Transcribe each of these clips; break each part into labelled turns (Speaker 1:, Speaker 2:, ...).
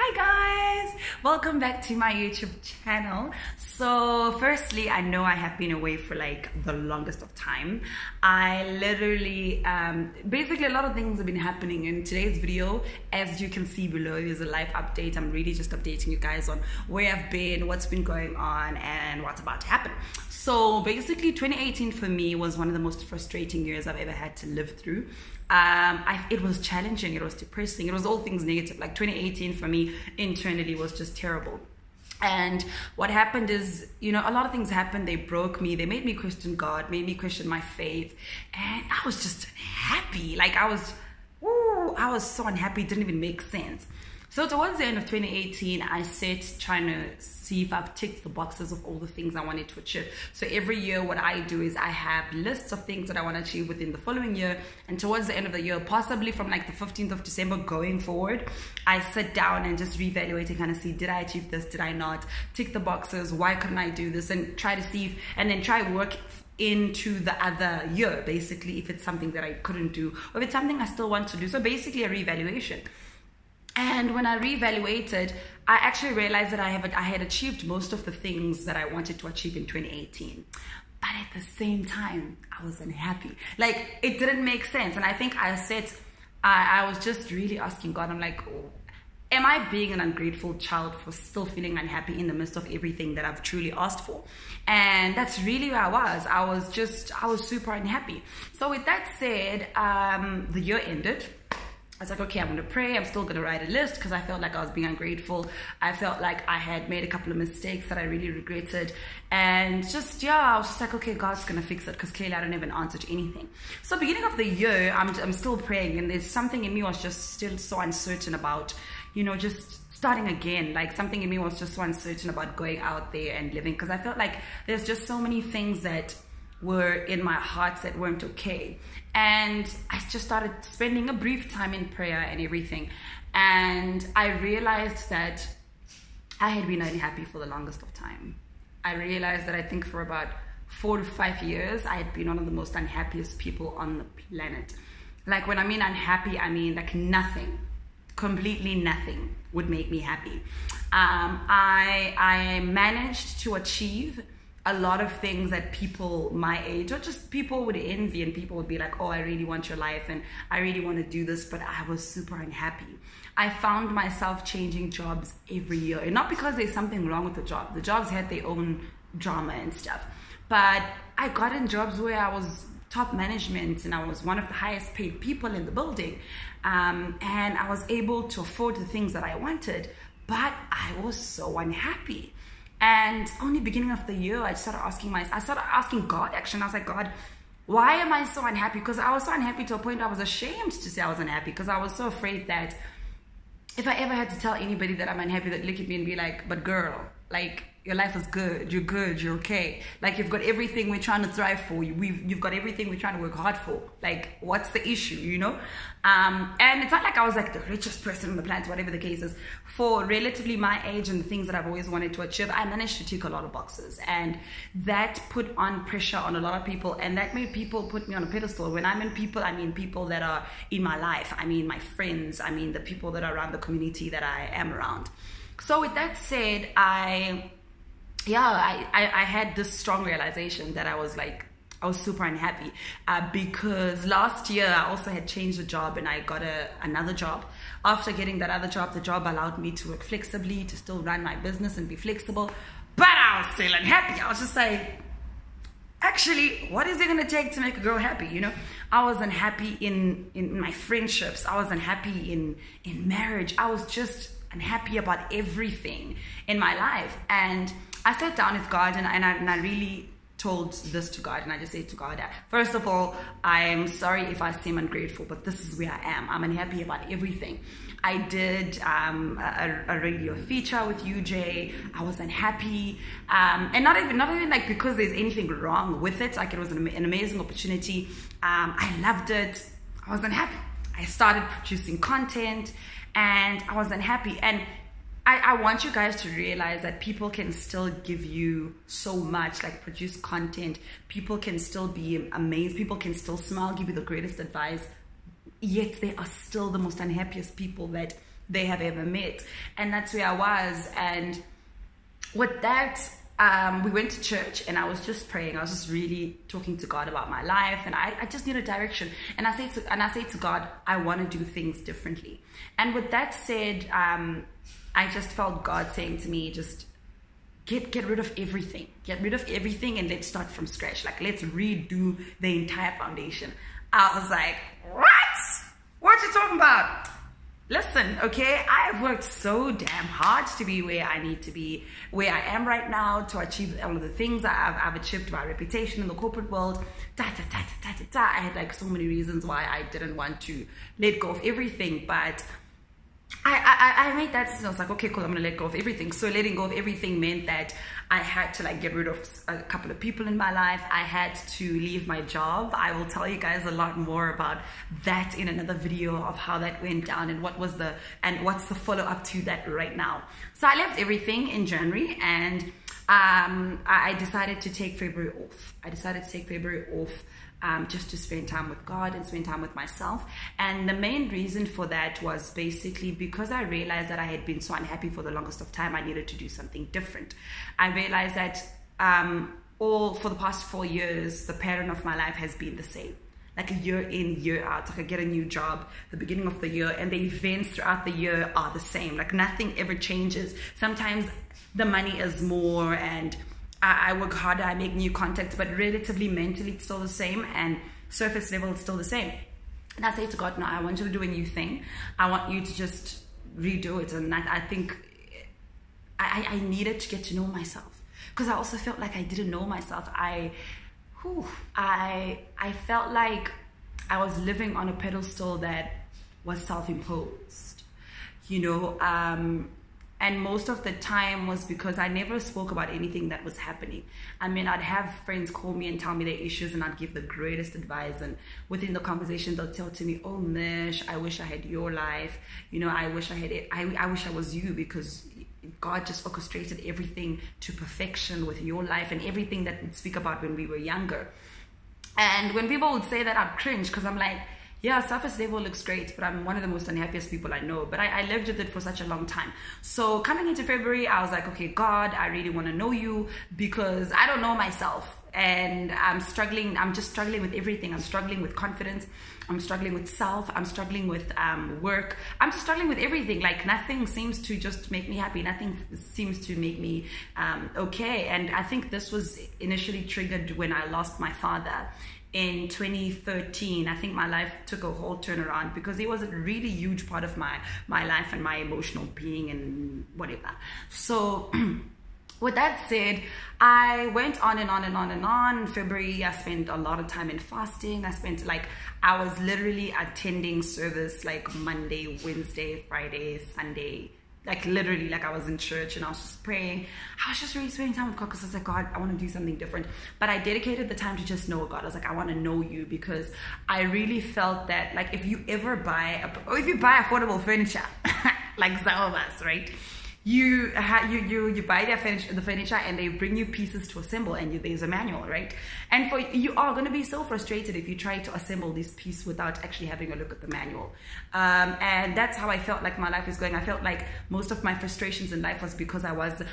Speaker 1: Hi guys, welcome back to my YouTube channel. So firstly, I know I have been away for like the longest of time. I literally basically a lot of things have been happening in today's video. As you can see below, is a live update. I'm really just updating you guys on where I've been, what's been going on, and what's about to happen. So basically 2018 for me was one of the most frustrating years I've ever had to live through. It was challenging, it was depressing, it was all things negative. Like 2018 for me internally was just terrible. And what happened is, you know, a lot of things happened. They broke me, they made me question God, made me question my faith, and I was just happy. Like I was so unhappy, it didn't even make sense. So towards the end of 2018, I set trying to see if I've ticked the boxes of all the things I wanted to achieve. So every year what I do is I have lists of things that I want to achieve within the following year. And towards the end of the year, possibly from like the 15th of December going forward, I sit down and just reevaluate and kind of see, did I achieve this? Did I not? Tick the boxes. Why couldn't I do this? And try to see if, and then try work into the other year, basically, if it's something that I couldn't do or if it's something I still want to do. So basically a reevaluation. And when I reevaluated, I actually realized that I had achieved most of the things that I wanted to achieve in 2018. But at the same time, I was unhappy. Like, it didn't make sense. And I think I was just really asking God, I'm like, oh, am I being an ungrateful child for still feeling unhappy in the midst of everything that I've truly asked for? And that's really where I was. I was super unhappy. So with that said, the year ended. I was like, okay, I'm going to pray. I'm still going to write a list because I felt like I was being ungrateful. I felt like I had made a couple of mistakes that I really regretted. And just, yeah, I was just like, okay, God's going to fix it because clearly I don't have an answer to anything. So beginning of the year, I'm still praying, and there's something in me was just still so uncertain about, you know, just starting again. Like something in me was just so uncertain about going out there and living, because I felt like there's just so many things that were in my heart that weren't okay. And I just started spending a brief time in prayer and everything. And I realized that I had been unhappy for the longest of time. I realized that I think for about 4 to 5 years, I had been one of the most unhappiest people on the planet. Like when I mean unhappy, I mean like nothing, completely nothing would make me happy. I managed to achieve a lot of things that people my age or just people would envy, and people would be like, oh, I really want your life and I really want to do this, but I was super unhappy. I found myself changing jobs every year, and not because there's something wrong with the job. The jobs had their own drama and stuff, but I got in jobs where I was top management and I was one of the highest paid people in the building, and I was able to afford the things that I wanted, but I was so unhappy. And only beginning of the year, I started asking God, actually. And I was like, God, why am I so unhappy? Because I was so unhappy to a point I was ashamed to say I was unhappy, because I was so afraid that if I ever had to tell anybody that I'm unhappy, they'd look at me and be like, but girl, like, your life is good, you're okay. Like, you've got everything we're trying to thrive for. You've got everything we're trying to work hard for. Like, what's the issue, you know? And it's not like I was like the richest person on the planet, whatever the case is. For relatively my age and the things that I've always wanted to achieve, I managed to tick a lot of boxes. And that put on pressure on a lot of people. And that made people put me on a pedestal. When I mean people, I mean people that are in my life. I mean my friends. I mean the people that are around the community that I am around. So with that said, I had this strong realization that I was super unhappy because last year I also had changed the job and I got another job. After getting that other job, the job allowed me to work flexibly, to still run my business and be flexible, but I was still unhappy. I was just like, actually, what is it going to take to make a girl happy? You know, I was unhappy in my friendships. I was unhappy in marriage. I was just unhappy about everything in my life. And I sat down with God and I really told this to God, and I just said to God, first of all, I'm sorry if I seem ungrateful, but this is where I am. I'm unhappy about everything. I did a radio feature with UJ. I was unhappy, and not even like because there's anything wrong with it. Like, it was an amazing opportunity. I loved it. I was unhappy. I started producing content and I was unhappy. And I want you guys to realize that people can still give you so much, like produce content. People can still be amazed. People can still smile, give you the greatest advice. Yet they are still the most unhappiest people that they have ever met. And that's where I was. And with that, we went to church, and I was just praying. I was just really talking to God about my life, and I just need a direction. And I say to God, I want to do things differently. And with that said, I just felt God saying to me, just get rid of everything. Get rid of everything, and let's start from scratch. Like, let's redo the entire foundation. I was like, what you talking about? Listen, okay, I've worked so damn hard to be where I need to be, where I am right now, to achieve all of the things I've achieved, my reputation in the corporate world. I had like so many reasons why I didn't want to let go of everything, but I made that decision. I was like, okay, cool, I'm gonna let go of everything. So letting go of everything meant that I had to like get rid of a couple of people in my life. I had to leave my job. I will tell you guys a lot more about that in another video of how that went down and what's the follow-up to that right now. So I left everything in January, and I decided to take February off. I decided to take February off just to spend time with God and spend time with myself. And the main reason for that was basically because I realized that I had been so unhappy for the longest of time. I needed to do something different. I realized that for the past 4 years, the pattern of my life has been the same. Like a year in, year out. Like I get a new job the beginning of the year, and the events throughout the year are the same. Like nothing ever changes. Sometimes the money is more, and I work harder, I make new contacts, but relatively mentally it's still the same, and surface level it's still the same. And I say to God, no, I want you to do a new thing. I want you to just redo it. And I think I needed to get to know myself, because I also felt like I didn't know myself. I felt like I was living on a pedestal that was self-imposed, you know, and most of the time was because I never spoke about anything that was happening. I mean, I'd have friends call me and tell me their issues, and I'd give the greatest advice. And within the conversation, they'll tell to me, oh, Mish, I wish I had your life. You know, I wish I had it. I wish I was you, because God just orchestrated everything to perfection with your life and everything that we'd speak about when we were younger. And when people would say that, I'd cringe, because I'm like, yeah, surface level looks great, but I'm one of the most unhappiest people I know. But I lived with it for such a long time. So coming into February, I was like, okay, God, I really want to know you, because I don't know myself. And I'm struggling. I'm just struggling with everything. I'm struggling with confidence. I'm struggling with self. I'm struggling with work. I'm just struggling with everything. Like nothing seems to just make me happy. Nothing seems to make me okay. And I think this was initially triggered when I lost my father. In 2013, I think my life took a whole turnaround, because he was a really huge part of my life and my emotional being and whatever. So with that said, I went on and on and on and on. In February, I spent a lot of time in fasting. I was literally attending service like Monday, Wednesday, Friday, Sunday. Like literally, like I was in church and I was just praying. I was just really spending time with God, because I was like, God, I want to do something different. But I dedicated the time to just know God. I was like, I want to know you, because I really felt that, like, if you buy affordable furniture, like some of us, right? You buy the furniture and they bring you pieces to assemble, and there's a manual, right? And you are going to be so frustrated if you try to assemble this piece without actually having a look at the manual. And that's how I felt like my life is going. I felt like most of my frustrations in life was because I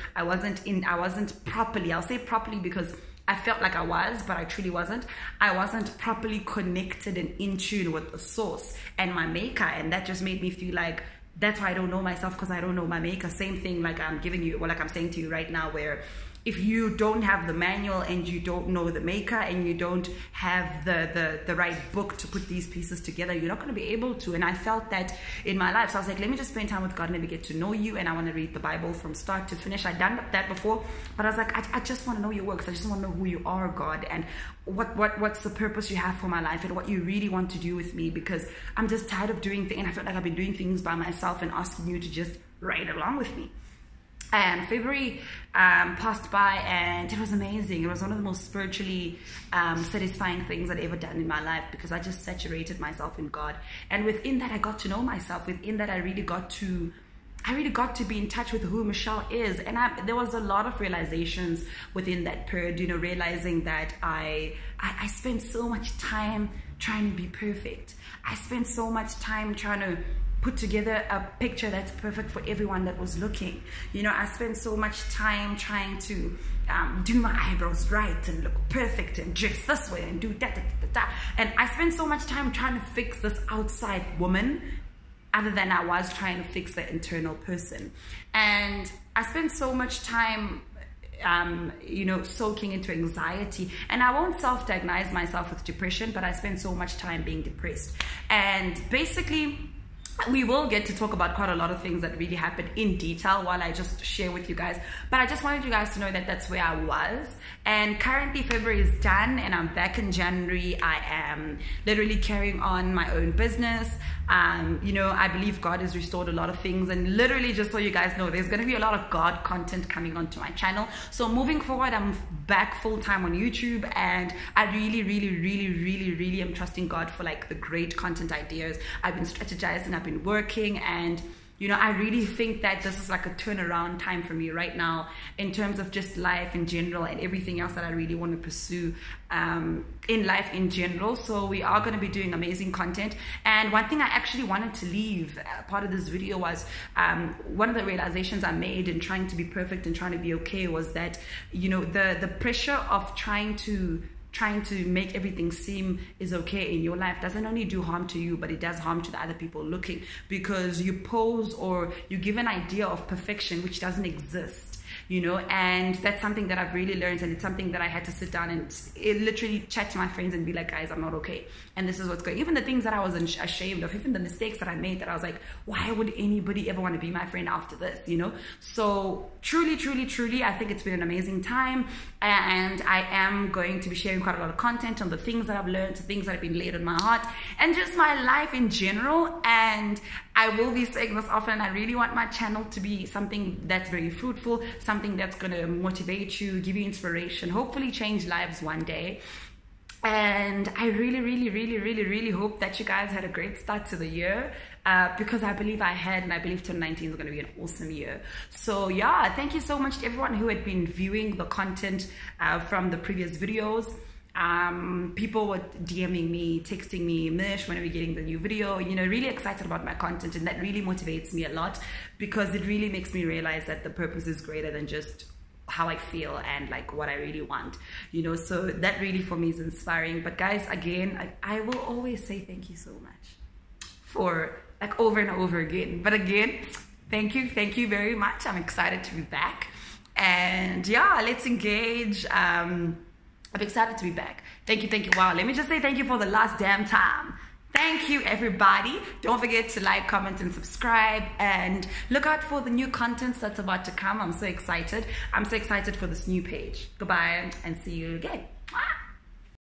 Speaker 1: wasn't properly, I'll say properly, because I felt like I was, but I truly wasn't. I wasn't properly connected and in tune with the source and my maker, and that just made me feel like, that's why I don't know myself, because I don't know my maker. Same thing like I'm giving you, like I'm saying to you right now, where if you don't have the manual and you don't know the maker and you don't have the right book to put these pieces together, you're not going to be able to. And I felt that in my life. So I was like, let me just spend time with God and let me get to know you. And I want to read the Bible from start to finish. I'd done that before, but I was like, I just want to know your works. I just want to know who you are, God, and what's the purpose you have for my life and what you really want to do with me, because I'm just tired of doing things. And I felt like I've been doing things by myself and asking you to just ride along with me. And February passed by, and it was amazing. It was one of the most spiritually satisfying things I'd ever done in my life, because I just saturated myself in God. And within that, I got to know myself. Within that, I really got to be in touch with who Michelle is. And there was a lot of realizations within that period, you know, realizing that I spent so much time trying to be perfect. I spent so much time trying to put together a picture that's perfect for everyone that was looking. You know, I spent so much time trying to do my eyebrows right and look perfect and dress this way and do that. And I spent so much time trying to fix this outside woman other than I was trying to fix the internal person. And I spent so much time you know, soaking into anxiety. And I won't self-diagnose myself with depression, but I spent so much time being depressed. And basically, we will get to talk about quite a lot of things that really happened in detail while I just share with you guys. But I just wanted you guys to know that that's where I was. And currently February is done and I'm back in January. I am literally carrying on my own business. You know, I believe God has restored a lot of things, and literally, just so you guys know, there's going to be a lot of God content coming onto my channel. So moving forward, I'm back full-time on YouTube, and I really am trusting God for like the great content ideas. I've been strategizing, I've been working, and you know, I really think that this is like a turnaround time for me right now in terms of just life in general and everything else that I really want to pursue in life in general. So we are going to be doing amazing content. And one thing I actually wanted to leave part of this video was one of the realizations I made in trying to be perfect and trying to be okay was that, you know, the pressure of trying to make everything seem is okay in your life doesn't only do harm to you, but it does harm to the other people looking, because you pose or you give an idea of perfection which doesn't exist. You know, and that's something that I've really learned, and it's something that I had to sit down and literally chat to my friends and be like, guys, I'm not okay, and this is what's going. Even the things that I was ashamed of, even the mistakes that I made, that I was like, why would anybody ever want to be my friend after this, you know? So truly, I think it's been an amazing time, and I am going to be sharing quite a lot of content on the things that I've learned, the things that have been laid on my heart, and just my life in general. And I will be saying this often, I really want my channel to be something that's very fruitful, something that's going to motivate you, give you inspiration, hopefully change lives one day. And I really hope that you guys had a great start to the year, because I believe I had, and I believe 2019 is going to be an awesome year. So yeah, thank you so much to everyone who had been viewing the content from the previous videos. People were DMing me, texting me, Mish, when are we getting the new video? You know, really excited about my content, and that really motivates me a lot, because it really makes me realize that the purpose is greater than just how I feel and like what I really want, you know. So that really for me is inspiring. But guys, again, I will always say thank you so much for like over and over again. But again, thank you very much. I'm excited to be back, and yeah, let's engage. I'm excited to be back. Thank you. Wow, let me just say thank you for the last damn time. Thank you, everybody. Don't forget to like, comment, and subscribe, and look out for the new content that's about to come. I'm so excited. I'm so excited for this new page. Goodbye, and see you again.